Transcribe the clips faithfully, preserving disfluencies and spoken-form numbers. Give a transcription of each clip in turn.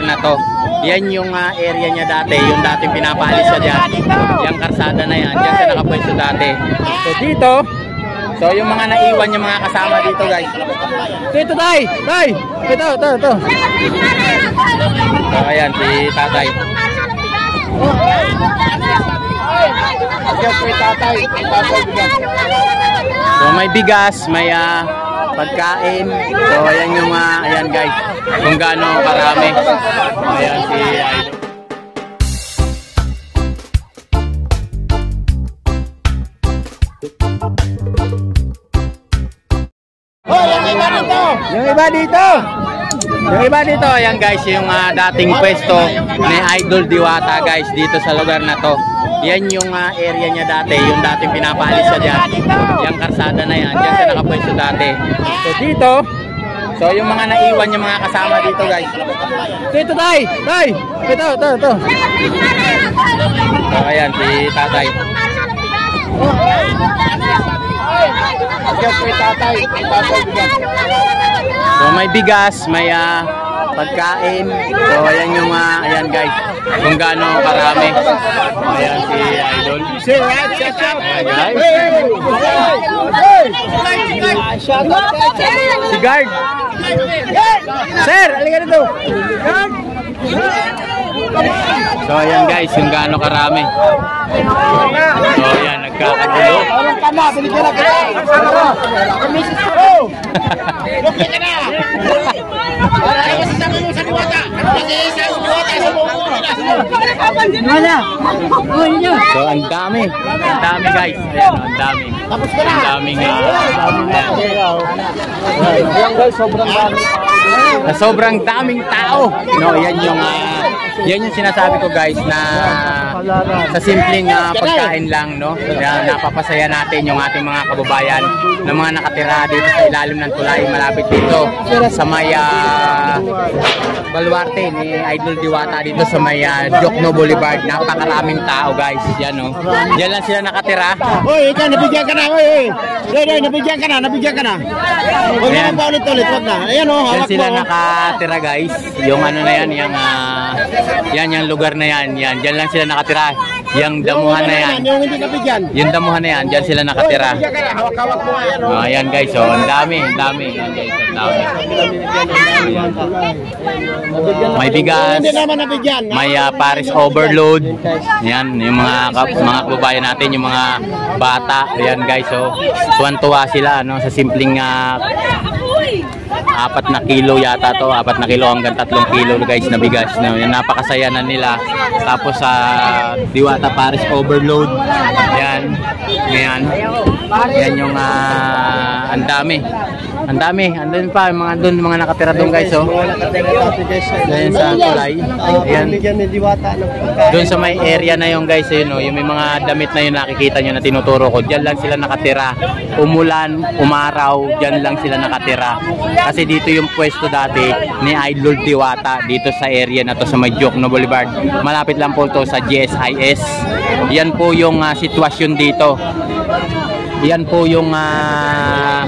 na to. Yan yung uh, area niya dati, yung dating pinapaalis siya dyan. Yung karsada na yan, dyan siya nakapwesto dati. So dito, so yung mga naiwan yung mga kasama dito guys. So ito tay, tay, ito, ito, ito. So ayan, si tatay. So may bigas, may uh, pagkain. So ayan yung uh, ayan guys, kung gaano karami. Ayan si Idol. Oh, yung iba dito. Yung iba dito. Yung iba dito, ayan guys, yung uh, dating pwesto ni Idol Diwata guys dito sa lugar na to. Yan yung uh, area niya dati, yung dating pinapaalis siya dyan. Yung karsada na yan, dyan siya nakapwesto dati. So dito, so yung mga naiwan yung mga kasama dito guys. So ito tay, tay, ito, ito, ito. So ayan, si tatay. So may bigas, may uh, pagkain. So ayan yung uh, ayan guys, kung gaano karami. Ayan si Idol. Ayan guys. Si guard. Sir, halika dito. So ayan guys, yung gaano karami. So ayan, nagkakagulo. So ang dami, ang dami guys. Ayan, ang dami. Ang daming uh, guys, sobrang dami. Na sobrang daming tao. No, yan yung uh, yan yung sinasabi ko guys na sa simpleng uh, pagkain lang, no, na napapasaya natin yung ating mga kababayan na mga nakatira dito sa ilalim ng tulay malapit dito sa may uh, baluarte ni Idol Diwata dito sa may uh, Jokno Boulevard. Napakaraming tao guys, yan no. Yan lang sila nakatira. Oy, ikaw nabigyan ka na, oy, oy. Oy, oy, nabigyan ka na, nabigyan ka na. Huwag mo pa ulit-ulit, wag na. Ayan oh, hawak mo. Yan sila nakatira guys. Yung ano na yan, yung uh, yan yung lugar na yan, yan. Diyan lang sila nakatira. Yung damuhan na yan. Yung hindi nabigyan. Yung damuhan na yan, diyan sila nakatira. Nabigyan ka na, hawak-hawak mo ayan oh. Oh, ayan guys, oh, ang dami, ang dami. Ayan guys, ang dami. May bigas. Hindi naman nabigyan. May uh, Paris overload. Yan, yung mga mga kababayan natin, yung mga bata. Ayan guys, oh. Tuwan-tuwa sila no sa simpleng uh, apat na kilo yata to, apat na kilo hanggang tatlong kilo guys na bigas. No? Yan, napakasaya na nila. Tapos sa uh, Diwata Paris overload. Yan. Ngayon. Yan yung uh, ang dami. Ang dami. Andun pa mga doon mga nakatira doon guys, oh. Yan sa tulay. Ayan. Doon sa may area na yung guys, yun, oh, yung may mga damit na yun nakikita nyo na tinuturo ko. Diyan lang sila nakatira. Umulan, umaraw, diyan lang sila nakatira. Kasi dito yung pwesto dati ni Idol Diwata dito sa area na to sa may Jokno Boulevard. Malapit lang po to sa G S I S. Yan po yung uh, sitwasyon dito. Yan po yung uh,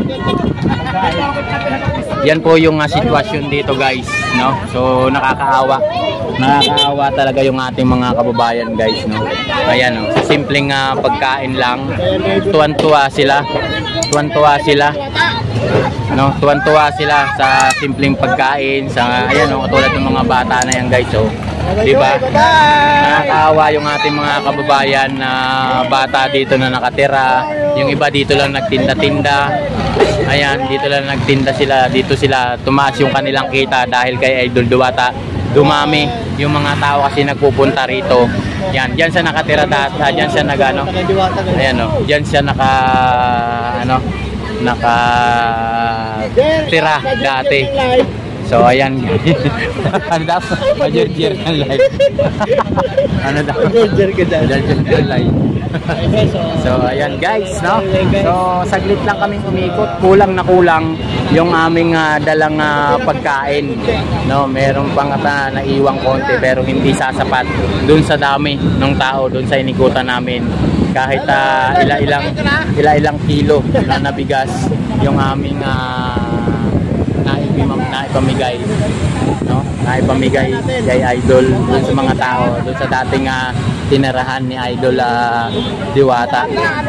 yan po yung uh, sitwasyon dito guys, no? So nakakaawa. Nakakaawa talaga yung ating mga kababayan guys, no? Ayan, no? Sa simpleng uh, pagkain lang, tuwan-tuwa sila. Tuwan-tuwa sila. No, tuwan-tuwa sila sa simpleng pagkain, sa ayan no, katulad ng mga bata na yan guys, oh. Di ba? Nakakaawa yung ating mga kababayan na bata dito na nakatira. Yung iba dito lang nagtinda-tinda. Ayan, dito lang nagtinda sila, dito sila tumaas yung kanilang kita dahil kay Idol Diwata. Dumami yung mga tao kasi nagpupunta rito. Yan, diyan siya nakatira dati, diyan siya nagano. Ayan no, diyan siya naka ano, naka tira dati. So ayan. Ano daw? Major-jer ng live. Ano daw? Major-jer ka daw. Major-jer ng live. So ayan guys, no? So saglit lang kaming umikot, kulang na kulang yung aming uh, dalang uh, pagkain, no? Meron pang uh, naiwang konti pero hindi sasapat dun sa dami ng tao dun sa inikutan namin. Kahit uh, ila-ilang ila-ilang kilo na nabigas yung aming uh, naibigay naipamigay, no? Naipamigay kay Idol dun sa mga tao, dun sa dating uh, tinirahan ni Idol uh, Diwata.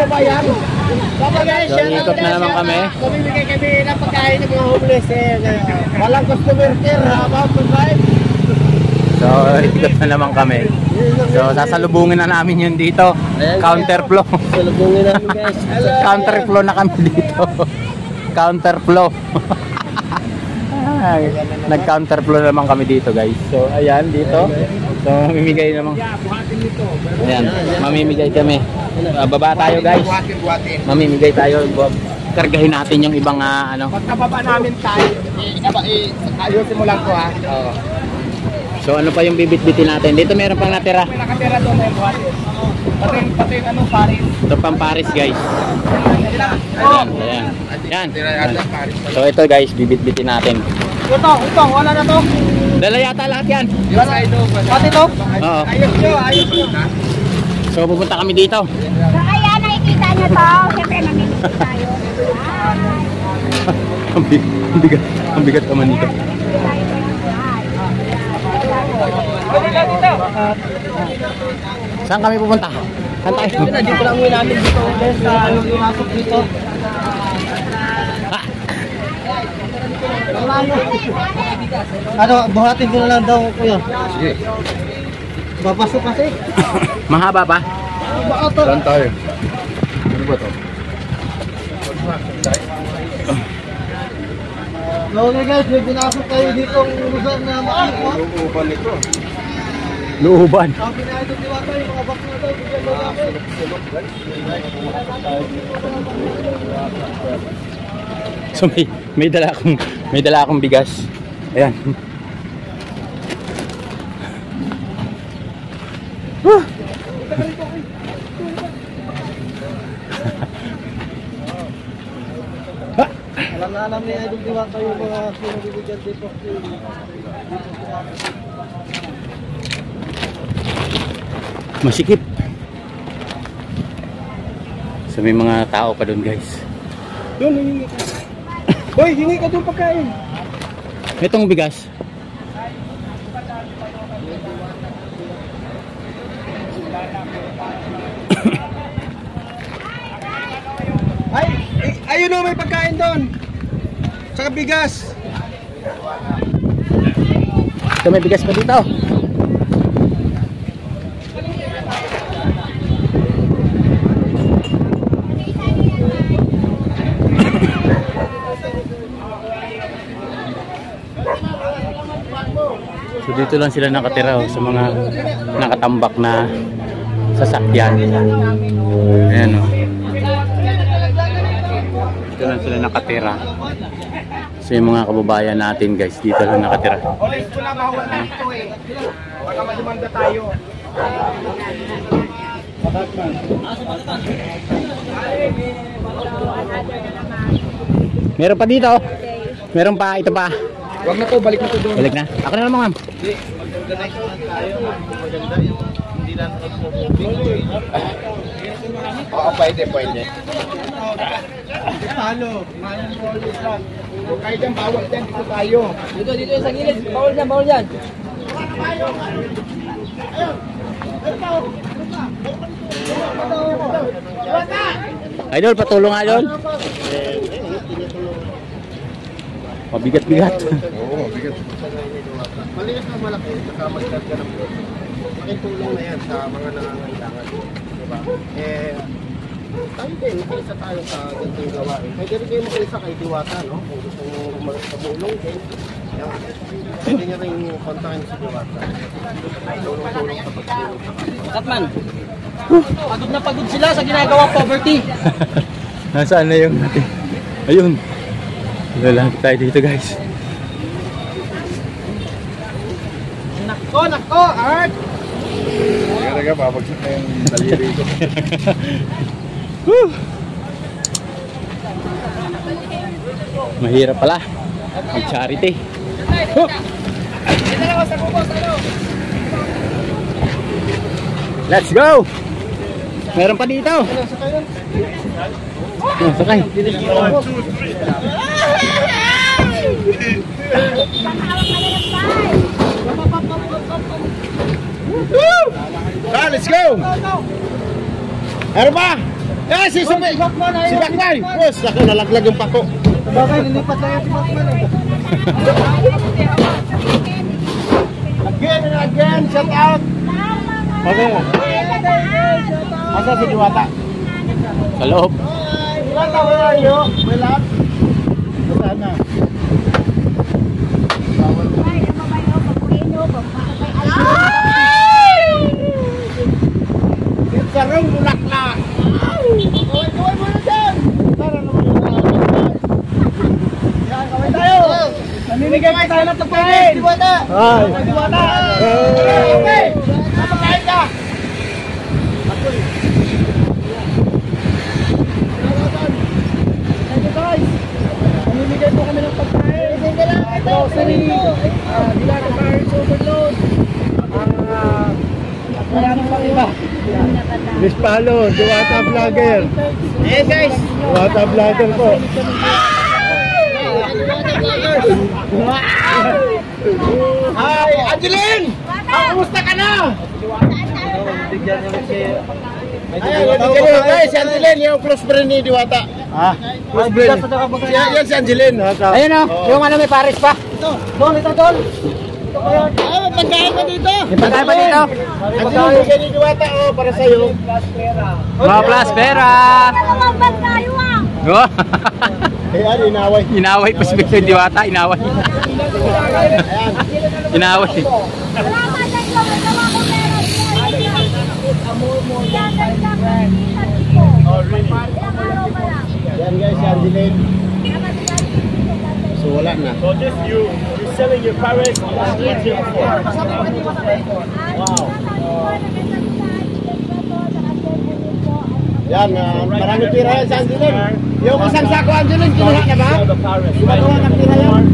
So ikot na naman kami. Bumibigay kami ng pagkain ng mga homeless eh. Walang customer care, about to drive. So ikot na naman kami. So sasalubungin na namin yun dito. Counterflow. Salubungin namin guys. Counterflow na kami dito. Counterflow. Nag-counterflow naman kami dito guys. So ayan dito. So mamimigay naman. Ayan, mamimigay kami. Uh, baba tayo guys. Mamimigay tayo. Kargahin natin yung ibang uh, ano. Pagkababa namin tayo, ayusin mo lang ko ha. Oo. So ano pa yung bibit-bitin natin? Dito meron pang natira. May nakatira doon na yung buhatin. Pati, pati ano, Paris. Ito pang Paris guys. Ayan, ayan. Ayan. So ito guys, bibit-bitin natin. Ito, ito, wala na to. Dala yata lahat yan. Pati to? Oo. Ayos nyo, ayos nyo. So pupunta kami dito. So, ayan, nakikita nyo to. Siyempre, mamimili tayo. Ang bigat, ang bigat, ang bigat naman dito. Saan kami pupunta? Saan tayo? Dito lang muna namin dito. Sa ano, pumasok dito. Ano, buhatin ko na lang daw kuya. Sige. Papasok kasi. Mahaba pa? Baka to. Saan tayo? Ano ba to? Okay guys, may pinasok kayo dito ang lugar na makikita. Looban nito. Looban. Sabi na ito diwata yung mga box na ito. Bigyan mo namin. So may, may dala akong may dala akong bigas. Ayan. Woo! Alam na alam ni Idol Diwata yung mga sinabibigyan dito. Masikip. So may mga tao pa doon guys. Doon, hingi ka. Boy, hingi ka doon pagkain. Itong bigas. Ay, eh, ayun o, may pagkain doon. Saka bigas. So may bigas pa dito. So dito lang sila nakatira oh, sa mga nakatambak na sasakyan. Ayan oh. Dito lang sila nakatira. So yung mga kababayan natin guys, dito lang nakatira. Ulit ko na, bawal na ito eh. Baka madimanda tayo. Meron pa dito. Meron pa, ito pa. Huwag na to, balik na to doon. Balik na. Ako na naman ma'am. Hindi, mag-organize na tayo. Maganda yung hindi lang ito. Oo, pwede, pwede. Paano? Mayan mo ulit lang. Kahit yan, bawal dyan, dito tayo. Dito, dito sa gilid. Bawal dyan, bawal dyan. Idol, patulong idol. Mabigat-bigat. Oo, mabigat. Maliit na malaki, saka magkagana ng po. Malaking tulong na yan sa mga nangangailangan. Diba? Eh, tayo din, mag-isa tayo sa ganitong gawain. Pwede rin kayo mag-isa kay Diwata, no? Kung gusto nyo mag-tabulong din. Yan. Pwede nyo rin kontakin si Diwata. Tulong-tulong sa pagtulong sa kanila. Katman, pagod na pagod sila sa ginagawa poverty. Nasaan na yung natin? Ayun. Lalaki tayo dito guys. Nako, nako, Art! Talaga, babagsak na yung daliri ko. Mahirap pala mag-charity. Let's go! Meron pa dito. Oh, sakay. Woo! Ah, let's go! Ano ba? Eh, si Sumi! Si Bakman! Boss, ako nalaglag yung pako. Bagay, nilipat lang yung Batman eh. Again and again, shout out! Okay. Asa si Diwata? Sa loob. Diwata, where are you? My love? Saan na? Sarong bulaklak! Kaway, kaway mo na dyan! Tara naman yung yan, kaway tayo! Naninigay pa tayo ng pagkain. Diwata! Ay. Diwata! Okay! Napakain ka! Thank you guys. Naninigay po kami ng pagkain. Grocery. Ah, Dilata Paris Overload. Ah, wala nang pang iba. Miss Palo, Diwata Vlogger. Eh guys! Diwata Vlogger po. Hi, Angeline! Ah, kumusta ka na? Ay, Angeline, guys, si Angeline, yung close friend ni Diwata. Ah, Close friend. Si, yan si Angeline. Ayun o, yung ano may Paris pa. Ito, Don, ito Don. Ah, pagkain pa dito. May pagkain pa dito. Angeline, bigyan ni Diwata, oh, para sa'yo. Mga plus pera. Mamabag tayo ah! Oh. Eh, ano, inaway. Inaway pa si Victor Diwata. Inaway. Ayan. Inaway. Wala ka dyan ko, magawa ko meron. Yan, yan, yan. Oh, really? Ilang araw pa lang. Yan guys, si Angeline. So, wala na. So this you, you're selling your Paris on YouTube for. Wow. Yan, uh, marami pira yan si Angeline. Yung isang sako, Angeline, kinuha na ba? The Paris. Kinuha ng pira yan.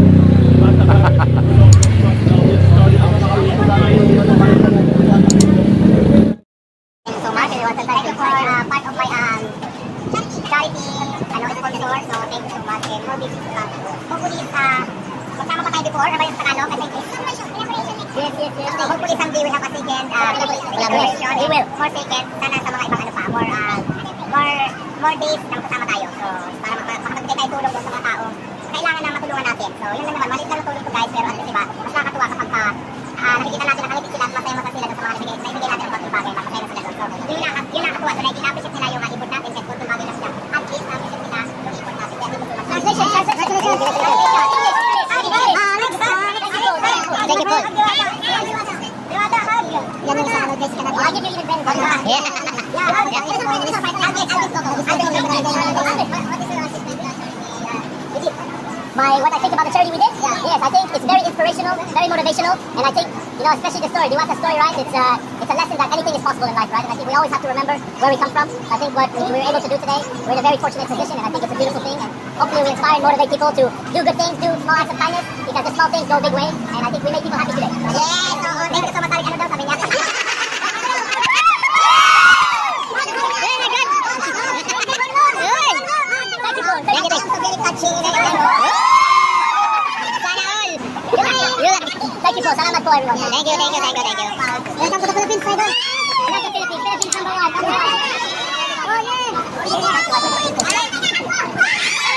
So much, I want to thank you for uh, part of my um, charity, ano, sponsor. So thank you so much. And more business to come. Hopefully, uh, magsama pa tayo before, ano ba yung sa Tagalog? I think it's yes, yes, yes. So hopefully someday we have a second uh, collaboration. We will. More second. Sana sa mga ibang ano pa, more, uh, more, more days na magkasama tayo. So para makapagbigay tayo tulong doon sa mga tao kailangan na matulungan natin. So yun lang naman, maliit lang ang tulong ko guys, pero at least diba, mas nakakatuwa kapag ka, uh, nakikita natin na kalipit sila at masaya-masaya sila doon sa mga naibigay, naibigay natin ang konting bagay, masaya na sila doon. So yun lang, yun lang nakakatuwa. So na-appreciate nila yung uh, effort natin, kahit konting bagay lang sila. At least na-appreciate nila yung effort natin. Kaya dito sila. Translation, translation. Thank you po. Diwata, hug. Yan yung sa ano guys, ka na. I'll give you even better. Yeah. Yeah. I'll give you even better. I'll give you even better. My, what I think about the charity we did? Yeah. Yes, I think it's very inspirational, very motivational, and I think, you know, especially the story, Diwata's story, right? It's uh, it's a lesson that anything is possible in life, right? And I think we always have to remember where we come from. I think what we were able to do today, we're in a very fortunate position, and I think it's a beautiful thing, and hopefully we inspire and motivate people to do good things, do small acts of kindness, because the small things go a big way, and I think we make people happy today. Yes, so thank you so much, ano daw, sabi niya. Thank you, thank you po. Salamat po everyone. Thank you, thank you, thank you, thank you. Welcome to the Philippines, brother. Welcome to Philippines. Philippines number one. Oh yeah.